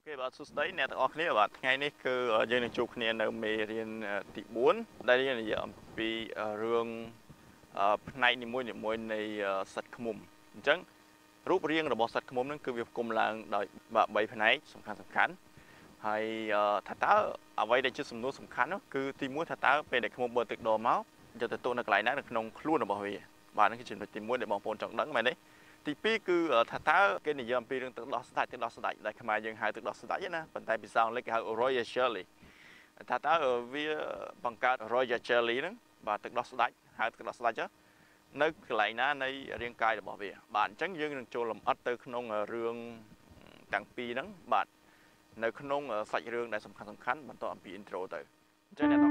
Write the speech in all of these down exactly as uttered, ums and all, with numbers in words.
เคបាទសួស្តីអ្នកទាំងអស់គ្នាបាទថ្ងៃនេះគឺយើងនឹងជួបគ្នានៅមេរៀនទី4ដែលយើងនិយាយអំពីរឿងផ្នែកនីមួយៗនៃសត្វឃ្មុំអញ្ចឹងរូបរាងរបស់សត្វឃ្មុំហ្នឹងគឺវាផ្គុំឡើងដោយ3ផ្នែកសំខាន់សំខាន់ហើយថាតើអ្វីដែលជាសំណួរសំខាន់នោះគឺទី1ថាតើពេលដែលឃ្មុំបឺទឹកដមមកយកទៅទុកនៅកន្លែងណានៅក្នុងខ្លួនរបស់វាបាទហ្នឹងគឺចំណុចទី1ដែលបងប្អូនចង់ដឹងមែនទេទី2គឺថាតើគេនិយាយអំពីរឿងទឹកដោះស្ដាច់ទឹកដោះស្ដាច់ដែលខ្មែរយើងហៅទឹកដោះស្ដាច់ណាប៉ុន្តែភាសាអង់គ្លេសគេហៅ royal jelly ថាតើវាបង្កើត royal jelly ហ្នឹងបាទទឹកដោះស្ដាច់ហៅទឹកដោះស្ដាច់នៅកន្លែងណានៃរាងកាយរបស់វាបាទអញ្ចឹងយើងនឹងចូលលម្អិតទៅក្នុងរឿងទាំងពីរហ្នឹងបាទនៅក្នុងសាច់រឿងដែលសំខាន់សំខាន់បន្តអំពី intro ទៅអញ្ចឹងអ្នកនរ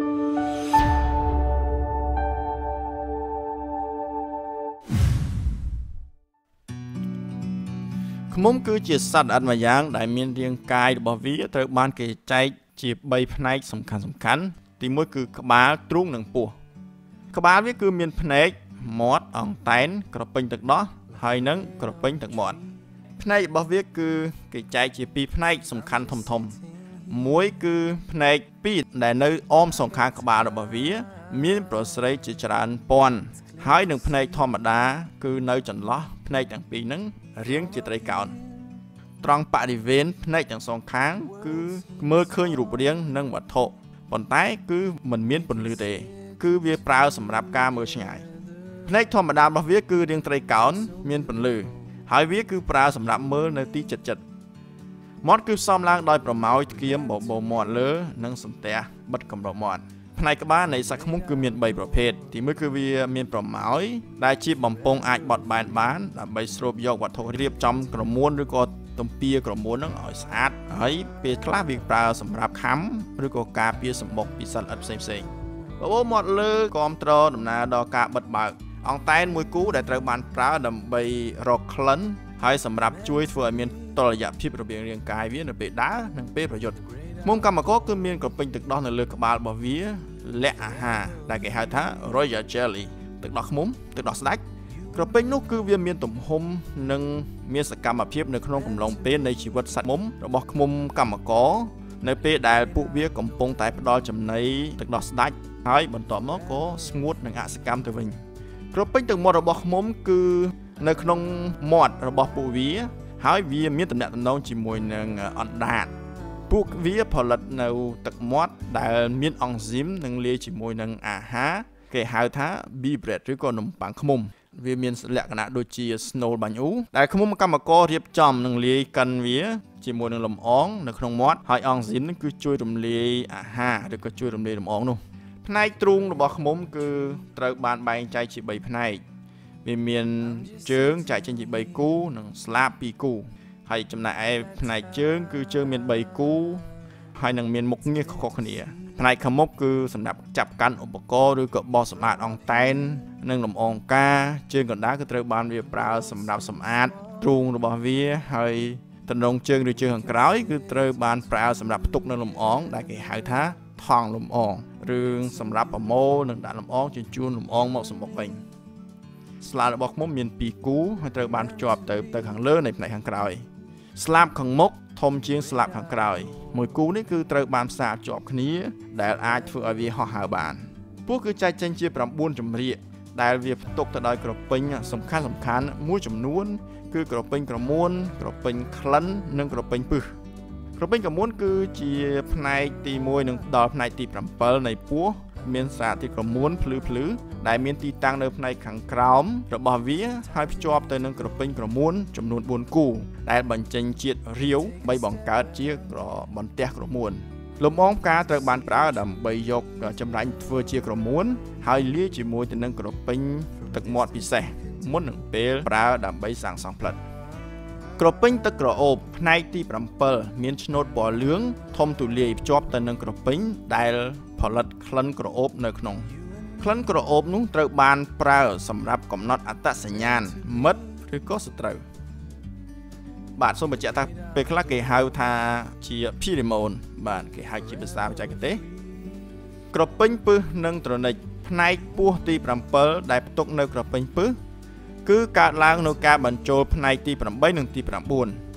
ឃ្មុំគឺជាសត្វល្អិតម្យ៉ាងដែលមានរាងកាយរបស់វាត្រូវបានគេចែកជា3ផ្នែកសំខាន់សំខាន់ទី1គឺក្បាលទ្រូងនិងពោះក្បាលវាគឺមានភ្នែកមាត់អង្តែនក្រពេញទឹកដោះហើយនិងក្រពេញទឹកមាត់ផ្នែករបស់វាគឺគេចែកជាពីរផ្នែកសំខាន់ធំធំមួយគឺផ្នែកពីរដែលនៅអមសងខាងក្បាលរបស់វាមានប្រស្រីជាច្រើនពាន់ហើយនឹងផ្នែកធម្មតាគឺនៅចន្លោះផ្នែកទាំងពីរហ្នឹងរាងជាត្រីកោណត្រង់បរិវេណផ្នែកទាំងសងខាងគឺមើលឃើញរូបរាងនិងវត្ថុប៉ុន្តែគឺមិនមានពន្លឺទេគឺវាប្រើសម្រាប់ការមើលឆ្ងាយផ្នែកធម្មតារបស់វាគឺរាងត្រីកោណមានពន្លឺហើយវាគឺប្រើសម្រាប់មើលនៅទីជិតជិតមាត់គឺផ្សំឡើងដោយប្រម៉ោយធ្គាមបបោមាត់លើនិងសន្ទះបិទកម្រមាត់ផ្នែកក្បាលនៃសត្វឃ្មុំគឺមាន3ប្រភេទទី1គឺវាមានប្រម៉ោយដែលជាបំពង់អាចបត់បែនបានដើម្បីស្រូបយកវត្ថុរៀបចំក្រមួនឬក៏ទំពាក្រមួននឹងឲ្យស្អាតហើយពេលខ្លះវាប្រើសម្រាប់ខំឬក៏ការពារសម្បុកពីសត្វល្អិតផ្សេងផ្សេងបបោមាត់លើគ្រប់ត្រដំណើរដល់ការបិទបើកអង្តែនមួយគូដែលត្រូវបានប្រើដើម្បីរកក្លិនហើយសម្រាប់ជួយធ្វើឲ្យមានតុល្យភាពរវាងរាងកាយវានៅពេលដើរនិងពេលប្រយុទ្ធឃ្មុំកម្មករគឺមានក្រពេញទឹកដោះនៅលើក្បាលរបស់វាលាក់អាហារដែលគេហៅថា royal jelly ទឹកដោះឃ្មុំទឹកដោះស្ដាច់ក្រពេញនោះគឺវាមានទំហំនិងមានសកម្មភាពនៅក្នុងកំឡុងពេលនៃជីវិតសត្វឃ្មុំរបស់ឃ្មុំកម្មករនៅពេលដែលពួកវាកំពុងតែផ្ដល់ចំណីទឹកដោះស្ដាច់ហើយបន្ទាប់មកក៏ស្ងួតនិងអសកម្មទៅវិញក្រពេញទឹកមាត់របស់ឃ្មុំគឺនៅក្នុងមាត់របស់ពួកវាហើយវាមានទំនាក់ទំនងជាមួយនឹងអណ្ដាតពួកវាផលិតនៅទឹកមាត់ដែលមានអង់ស៊ីមនិងលាយជាមួយនឹងអាហារគេហៅថា bee bread ឬក៏នំប៉័ងឃ្មុំវាមានលក្ខណៈដូចជា snow បាញ់អ៊ូដែលឃ្មុំកម្មកររៀបចំនិងលាយកិនវាជាមួយនឹងលំអងនៅក្នុងមាត់ហើយអង់ស៊ីមគឺជួយរំលាយអាហារឬក៏ជួយរំលាយលំអងនោះផ្នែកទ្រូងរបស់ឃ្មុំគឺត្រូវបានបែងចែកជា3ផ្នែកវាមានជើងចែកចេញជា3គូនិងស្លាប2គូហើយចំណែកឯផ្នែកជើងគឺជើងមាន3គូហើយនឹងមានមុខងារខុសៗគ្នាផ្នែកខាងមុខគឺសម្រាប់ចាប់កាន់ឧបករណ៍ឬក៏បោះសម្អាតអង្តែននិងលំអងការជើងកណ្ដាលគឺត្រូវបានវាប្រើសម្រាប់សម្អាតទ្រូងរបស់វាហើយតំណងជើងឬជើងខាងក្រោយគឺត្រូវបានប្រើសម្រាប់ផ្ទុកនៅលំអងដែលគេហៅថាថង់លំអងឬសម្រាប់ប្រមូលនិងដាក់លំអងជញ្ជូនលំអងមកសម្បុកវិញស្លាបរបស់ឃ្មុំមាន2គូហើយត្រូវបានភ្ជាប់ទៅទៅខាងលើនៃផ្នែកខាងក្រោយស្លាបខាងមុខធំជាងស្លាបខាងក្រោយមួយគូនេះគឺត្រូវបានផ្សារភ្ជាប់គ្នាដែលអាចធ្វើឲ្យវាហោះហើរបានពួកគឺចែកចេញជា9ចម្រៀកដែលវាផ្ទុកទៅដោយក្រពេញសំខាន់សំខាន់មួយចំនួនគឺក្រពេញក្រមួនក្រពេញក្លិននិងក្រពេញពឹសក្រពេញក្រមួនគឺជាផ្នែកទី1និងដល់ផ្នែកទី7នៃពោះមានសារធាតុក្រមួនភ្លឺភ្លឺដែលមានទីតាំងនៅផ្នែកខាងក្រោមរបស់វាហើយភ្ជាប់ទៅនឹងក្រពេញក្រមួនចំនួន4គូដែលបញ្ចេញជាតិរាវបីបង្កើតជាក្របន្ទះក្រមួនលំអងផ្កាត្រូវបានប្រើដើម្បីយកចម្រាញ់ធ្វើជាក្រមួនហើយលាយជាមួយទៅនឹងក្រពេញទឹកមាត់ពិសេសមុននឹងពេលប្រើដើម្បីសាងសង់ផ្លិតក្រពេញទឹកក្រអូបផ្នែកទី7មានឆ្នូតពណ៌លឿងធំទូលាយភ្ជាប់ទៅនឹងក្រពេញដែលផលិតក្លិនក្រអូបនៅក្នុងក្លិនក្រអូបនោះត្រូវបានប្រើសម្រាប់កំណត់អត្តសញ្ញាណមិត្តឬក៏សត្រូវបាទសូមបញ្ជាក់ថាពេលខ្លះគេហៅថាជា pheromone បាទគេហៅជាភាសាបច្ចេកទេសក្រពេញពឹសនិងត្រនិចផ្នែកពោះទី7ដែលផ្ទុកនៅក្រពេញពឹសគឺកើតឡើងនៅការបញ្ចូលផ្នែកទី8និងទី9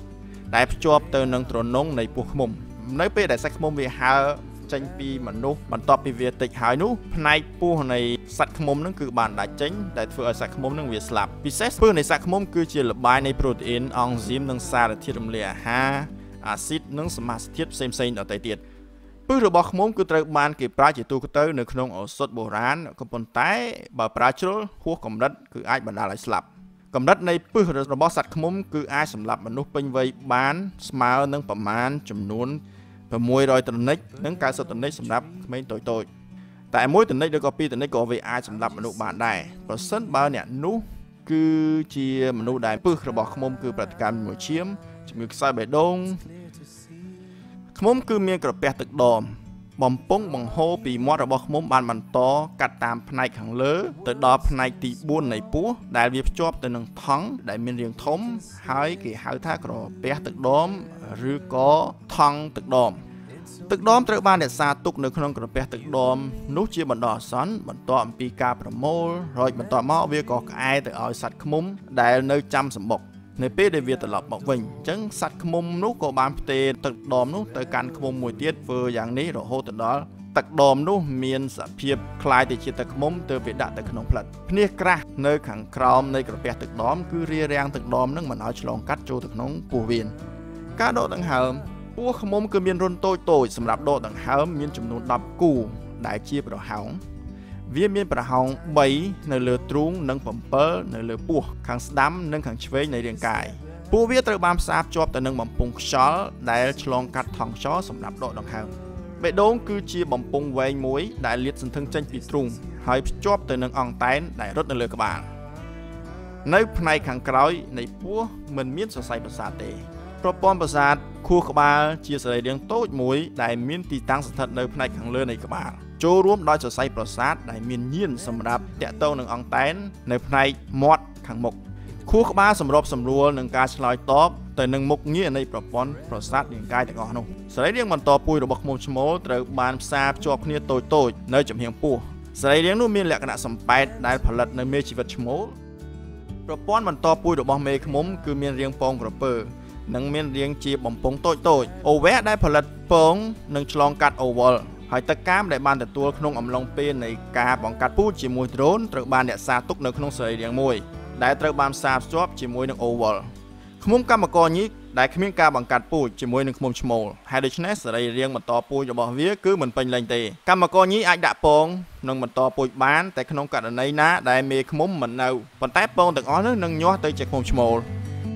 ដែលភ្ជាប់ទៅនឹងទ្រនងនៃពោះឃ្មុំនៅពេលដែលសាច់ឃ្មុំវាហើរចេញពីមនុស្សបន្ទាប់ពីវាតិចហើយនោះផ្នែកពោះនៃសាច់ឃ្មុំនឹងគឺបានដាច់ចេញដែលធ្វើឲ្យសាច់ឃ្មុំនឹងវាស្លាប់ពិសេសពោះនៃសាច់ឃ្មុំគឺជាលបាយនៃប្រូតេអ៊ីនអង់ស៊ីមនិងសារធាតុរំលាយអាហារអាស៊ីតនិងសមាសធាតុផ្សេងផ្សេងដទៃទៀតពឹសរបស់ឃ្មុំគឺត្រូវបានគេប្រើជាទូទៅនៅក្នុងឱសថបុរាណក៏ប៉ុន្តែបើប្រើជ្រុលហួសកម្រិតគឺអាចបណ្ដាលឲ្យស្លាប់កម្រិតនៃពឹសរបស់សត្វឃ្មុំគឺអាចសម្លាប់មនុស្សពេញវ័យបានស្មើនឹងប្រមាណចំនួនsáu trămតនិចនិង九十តនិចសម្រាប់ក្មេងតូចៗតែមួយតនិចឬក៏ពីរតនិចក៏វាអាចសម្លាប់មនុស្សបានដែរប្រសិនបើអ្នកនោះគឺជាមនុស្សដែលពឹសរបស់ឃ្មុំគឺប្រតិកម្មជាមួយឈាមជំងឺខ្សោយបេះដូងឃ្មុំគឺមានក្រពះទឹកដមបំពង់បង្ហូរពីមាត់របស់ឃ្មុំបានបន្តកាត់តាមផ្នែកខាងលើទៅដល់ផ្នែកទីបួននៃពោះដែលវាភ្ជាប់ទៅនឹងថង់ដែលមានរាងធំហើយគេហៅថាក្រពះទឹកដមឬក៏ថង់ទឹកដមទឹកដមត្រូវបានរក្សាទុកនៅក្នុងក្រពះទឹកដមនោះជាបណ្ដោះអាសន្នបន្ទាប់អំពីការប្រមូលរួចបន្ទាប់មកវាក៏ក្អែទៅឲ្យសត្វឃ្មុំដែលនៅចាំសម្បុកនៅពេលដែលវាត្រឡប់មកវិញអញ្ចឹងសត្វឃ្មុំនោះក៏បានផ្ទេរទឹកដមនោះទៅកាន់ឃ្មុំមួយទៀតធ្វើយ៉ាងនេះរហូតដល់ទឹកដមនោះមានសភាពคล้ายទៅជាទឹកឃ្មុំទើបវាដាក់ទៅក្នុងផ្លិតភ្នាសក្រាស់នៅខាងក្រោមនៃក្រពះទឹកដមគឺរារាំងទឹកដមនឹងមិនឲ្យឆ្លងកាត់ចូលទៅក្នុងពោះវៀនការដកដង្ហើមពោះឃ្មុំគឺមានរន្ធតូចតូចសម្រាប់ដកដង្ហើមមានចំនួនដប់គូដែលជាប្រហោងវាមានប្រហោងបីនៅលើទ្រូងនិងbảyនៅលើពោះខាងស្ដាំនិងខាងឆ្វេងនៃរាងកាយពួកវាត្រូវបានផ្សារភ្ជាប់ទៅនឹងបំពង់ខ្យល់ដែលឆ្លងកាត់ថង់ខ្យល់សម្រាប់ដកដង្ហើមបេះដូងគឺជាបំពង់វែងមួយដែលលាតសន្ធឹងចេញពីទ្រូងហើយភ្ជាប់ទៅនឹងអង្តែនដែលរត់នៅលើក្បាលនៅផ្នែកខាងក្រោយនៃពោះមិនមានសរសៃប្រសាទទេប្រព័ន្ធប្រសាទខួរក្បាលជាសរីរាង្គតូចមួយដែលមានទីតាំងស្ថិតនៅផ្នែកខាងលើនៃក្បាលចូលរួមដោយសរសៃប្រសាទដែលមានញៀនសម្រាប់តាក់ទងនឹងអង្តែននៅផ្នែកមាត់ខាងមុខខួរក្បាលសម្របសម្រួលនឹងការឆ្លើយតបទៅនឹងមុខងារនៃប្រព័ន្ធប្រសាទរាងកាយទាំងអស់នោះសរីរាង្គបន្តពួយរបស់ឃ្មុំឈ្មោលត្រូវបានផ្សារភ្ជាប់គ្នាតូចតូចនៅចំហៀងពោះសរីរាង្គនោះមានលក្ខណៈសំប៉ែតដែលផលិតនៅមេជីវិតឈ្មោលប្រព័ន្ធបន្តពួយរបស់មេឃ្មុំគឺមានរាងពងក្រពើនិងមានរាងជាបំពង់តូចតូចអូវែដែលផលិតពងនឹងឆ្លងកាត់អូវលហើយទឹកកាមដែលបានទទួលក្នុងអំឡុងពេលនៃការបង្កាត់ពូជជាមួយដ្រូនត្រូវបានរក្សាទុកនៅក្នុងសរីរាង្គមួយដែលត្រូវបានផ្សារភ្ជាប់ជាមួយនឹងអូវលឃ្មុំកម្មករញីកដែលគ្មានការបង្កាត់ពូជជាមួយនឹងឃ្មុំឈ្មោលហើយដូច្នេះសរីរាង្គបន្តពូជរបស់វាគឺមិនពេញលេញទេកម្មករញីអាចដាក់ពងនិងបន្តពូជបានតែក្នុងករណីណាដែលមេឃ្មុំមិននៅប៉ុន្តែពងទាំងអស់នោះនឹងញាស់ទៅជាឃ្មុំឈ្មោល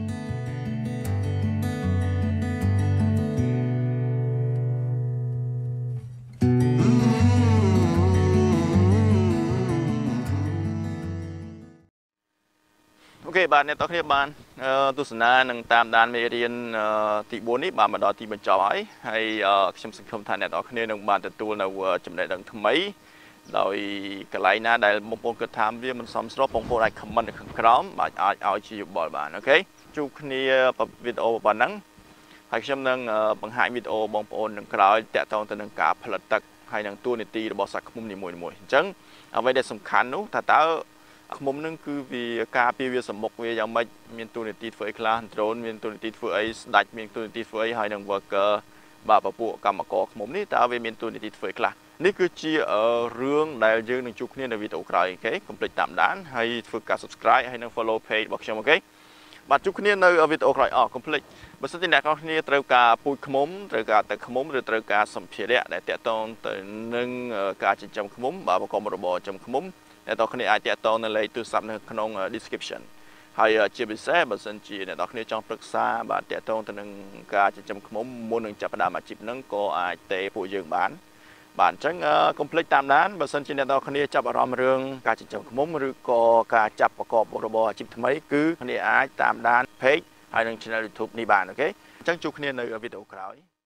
អូខេបាទអ្នកទាំងគ្នាបានទស្សនានឹងតាមដានមេរៀនទីបួននេះបានមកដល់ទីបញ្ចប់ហើយហើយខ្ញុំសង្ឃឹមថាអ្នកទាំងគ្នានឹងបានទទួលនៅចំណេះដឹងថ្មីដោយកន្លែងណាដែលបងប្អូនគិតថាវាមិនសមស្របបងប្អូនអាច comment នៅខាងក្រោមបាទអាចឲ្យជាយោបល់បានអូខេជួបគ្នាវីដេអូប៉ុណ្ណឹងហើយខ្ញុំនឹងបង្ហាញវីដេអូបងប្អូននឹងក្រោយតាក់ទងទៅនឹងការផលិតទឹកហើយនឹងតួនាទីរបស់សាច់ឃ្មុំនីមួយៗអញ្ចឹងអ្វីដែលសំខាន់នោះថាតើឃ្មុំនឹងគឺវាការពារវាសម្មុខវាយ៉ាងម៉េចមានតួនាទីធ្វើអីខ្លះ drone មានតួនាទីធ្វើអីស្ដាច់មានតួនាទីធ្វើអីហើយនឹង worker បាទពពួកកម្មករឃ្មុំនេះតើវាមានតួនាទីធ្វើអីខ្លះនេះគឺជារឿងដែលយើងនឹងជួបគ្នានៅវីដេអូក្រោយអូខេកុំភ្លេចតាមដានហើយធ្វើការ subscribe ហើយនឹង follow page របស់ខ្ញុំអូខេបាទជួបគ្នានៅវីដេអូក្រោយអស់កុំភ្លេចបើសិនជាអ្នកនរគ្នាត្រូវការពូជឃ្មុំត្រូវការទឹកឃ្មុំឬត្រូវការសម្ភារៈដែលតាក់ទងទៅនឹងការចិញ្ចឹមឃ្មុំបាទប្រកបរបរចិញ្ចឹមឃ្មុំអ្នកនរគ្នាអាចតាក់ទងនៅលេខទូរស័ព្ទនៅក្នុង description ហើយជាពិសេសបើសិនជាអ្នកនរគ្នាចង់ប្រឹក្សាបាទតាក់ទងទៅនឹងការចិញ្ចឹមឃ្មុំមុននឹងចាប់ផ្ដើមអាជីពហ្នឹងក៏អាចទេពួកយើងបានបាទអញ្ចឹងកុំភ្លេចតាមដានបើសិនជាអ្នកនរគ្នាចាប់អារម្មណ៍រឿងការចិញ្ចឹមឃ្មុំឬក៏ការចាប់ប្រកបរបរអាជីពថ្មីគឺគ្នាអាចតាមដាន page ហើយនឹង channel YouTube នេះបានអូខេអញ្ចឹងជួបគ្នានៅវីដេអូក្រោយ